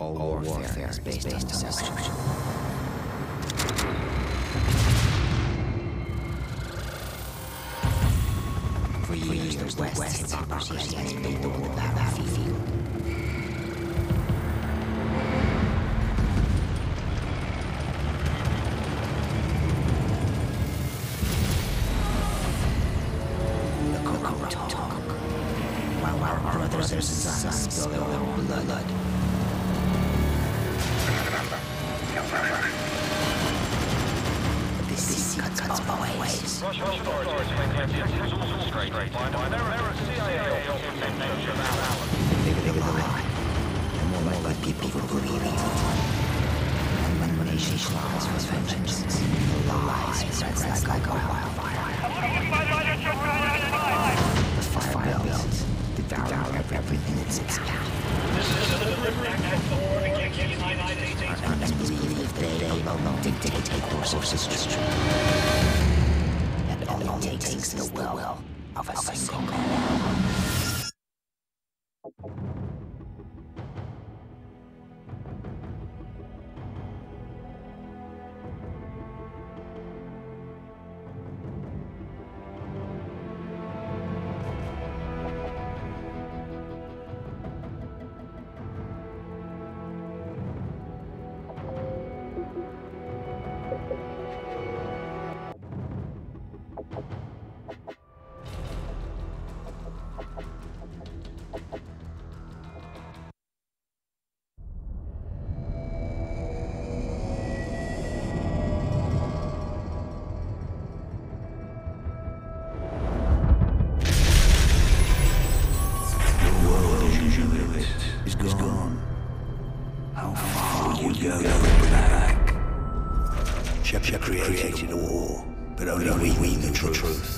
All warfare is based on deception. For years, the West hypocrisy has made the war battlefield. While our brothers and sons spill their own blood. This cuts both ways. They lie. The more likely people believe it. And when the nation flies for vengeance, the lies spreads like a wildfire. The fire builds, devouring everything in its path. Our enemies believe they alone dictate the course of history. And all it takes is the will of a single man. Created a war, but only we know the truth.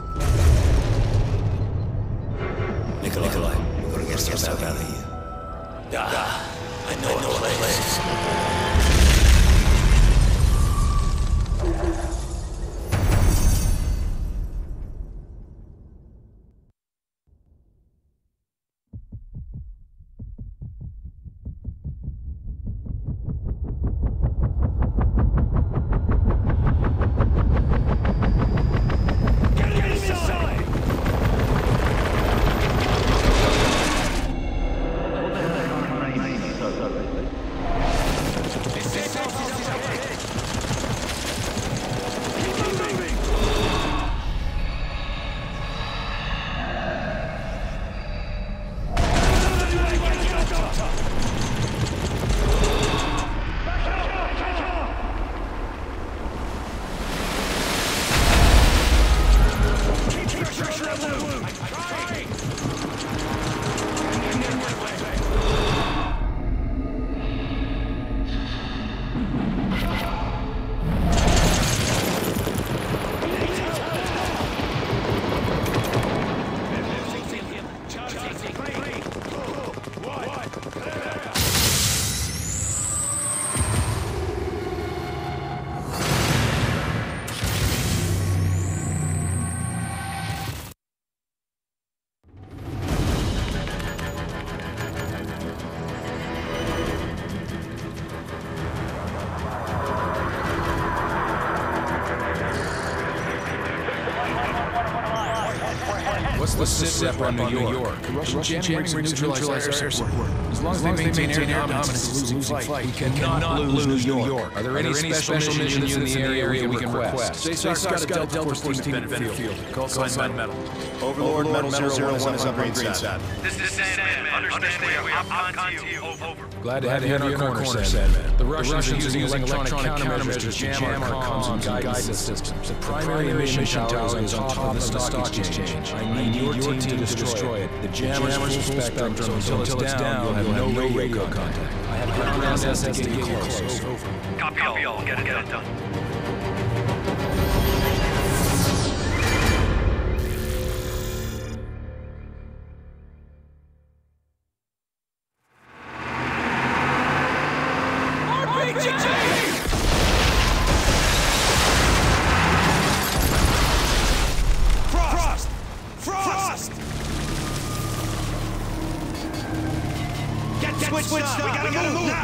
Nikolai, we've got to get ourselves out of here. I know a place. What's the sit-rep on New York? Russian jamming rigs neutralize air support. As long as they maintain air dominance, it's a losing fight. We cannot lose New York. Are there any special missions in the area we can request? JSOC's got a Delta Force team in Benfield. Call sign Metal. Overlord Metal 01 is up Green Sat. This is Sandman. Understand we are on to you. Over. Glad to have you in our corner, Sandman. The Russians are using electronic countermeasures to jam our comms and guidance systems. The primary mission tower is on top of the stock exchange. I need your team to destroy it. The jammer's full spectrum, until it's down, you'll have no radio contact. I have ground assets to get close. Over. Copy all. Get it done. Switch up! We gotta move now!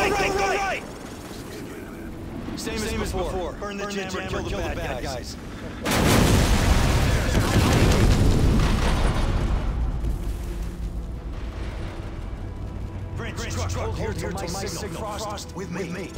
right! Same as before. Burn the jammer, kill the bad guys. Prince, truck, hold here till my signal. Frost with me.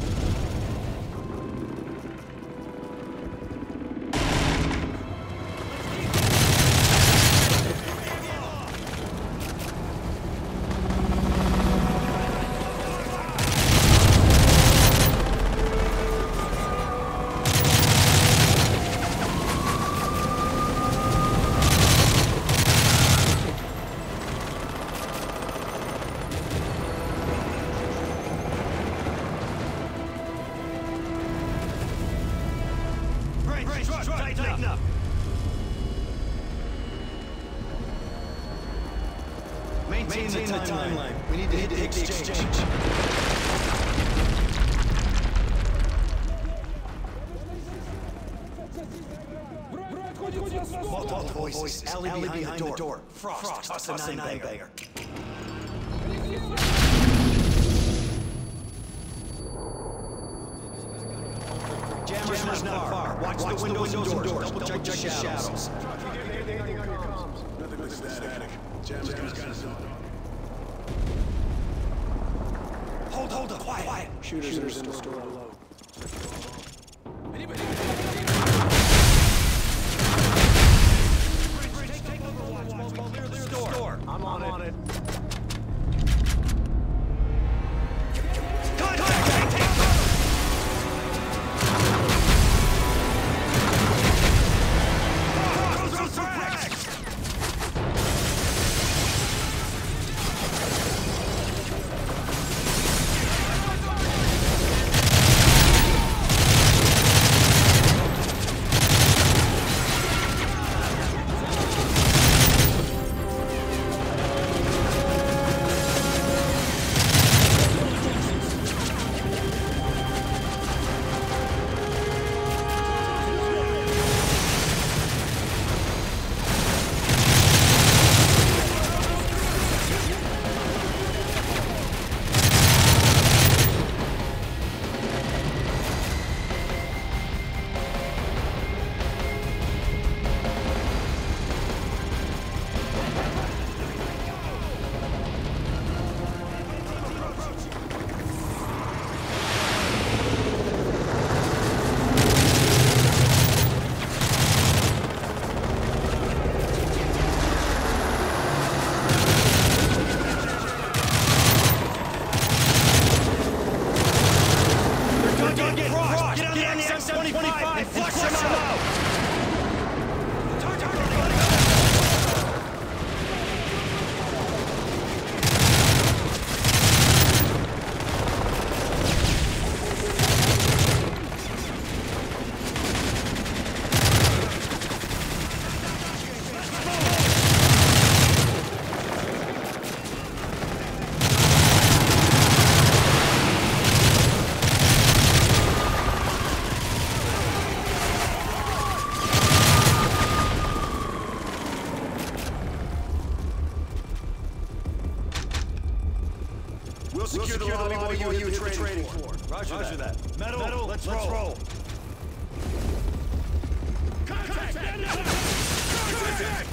Tighten up. Maintain the timeline. We need to hit the exchange. Multiple voices. Alley behind the door. Frost. Toss a nine-bagger. Jammer's not far. Watch the windows and doors. Double check the shadows. Nothing but static. Jammer's got us up. Hold up. Quiet. Shooters in the store below. Take overwatch. Clear the store. I'm on it. We'll secure the lobby while you hit the trading floor. Roger that. Metal, let's roll. Contact!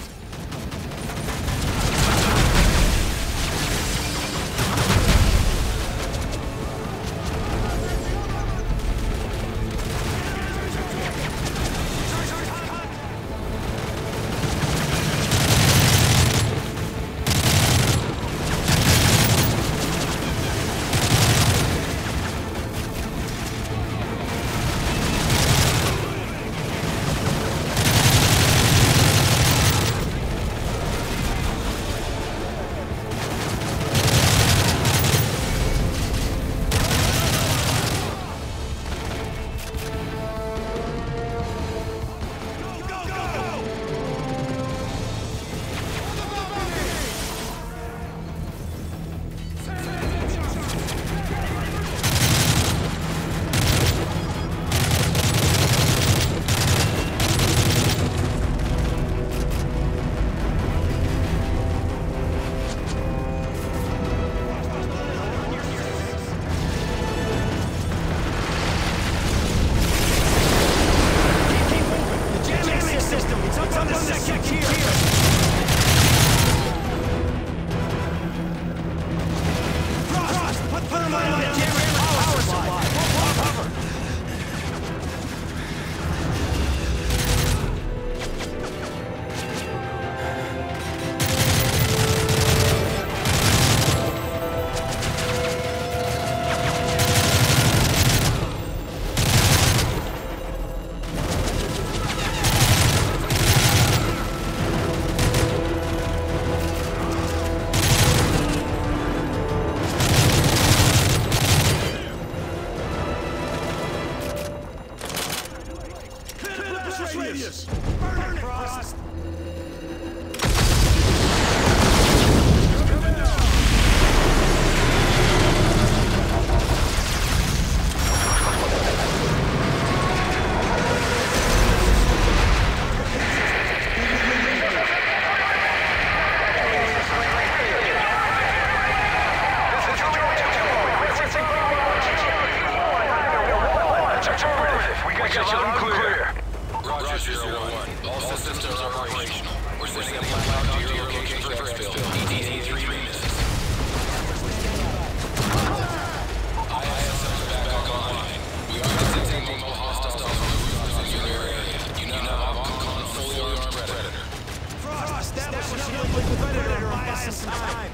some time.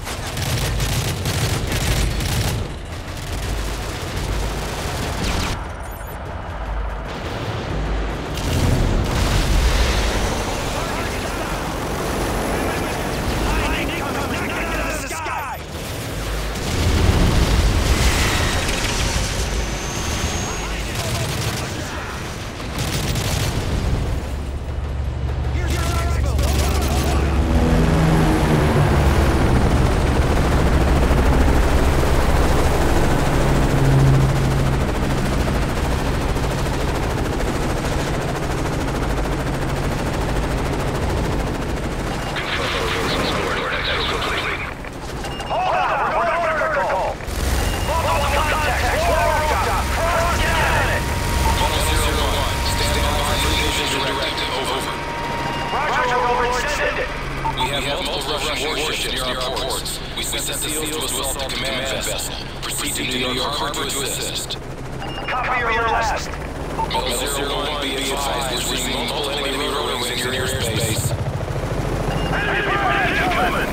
Russian near our ports. We sent the SEALs to assault the command vessel. Proceed to New York Harbor to assist. Copy your last. Metal 01, be advised, we're seeing multiple enemy rotorwings in your airspace. Enemy coming!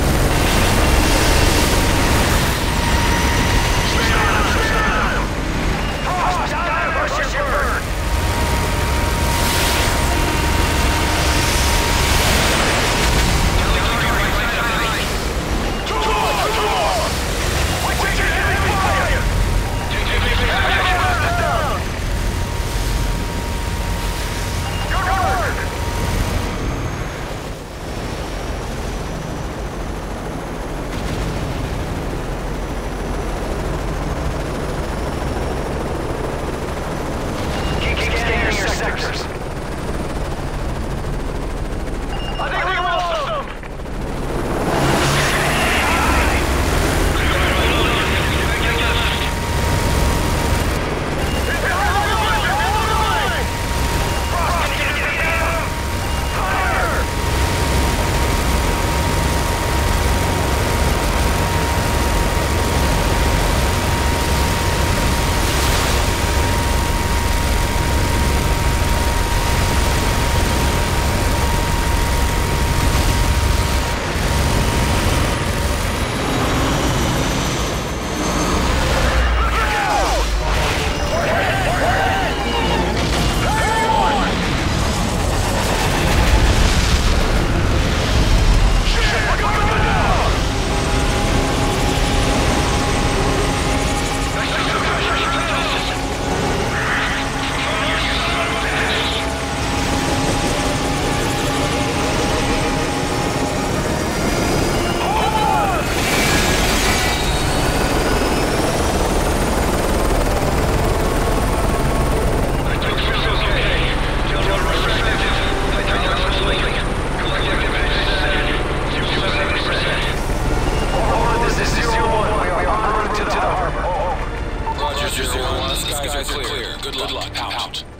Frost, diverse your bird! Roger, 01, skies are clear. Good luck. Out.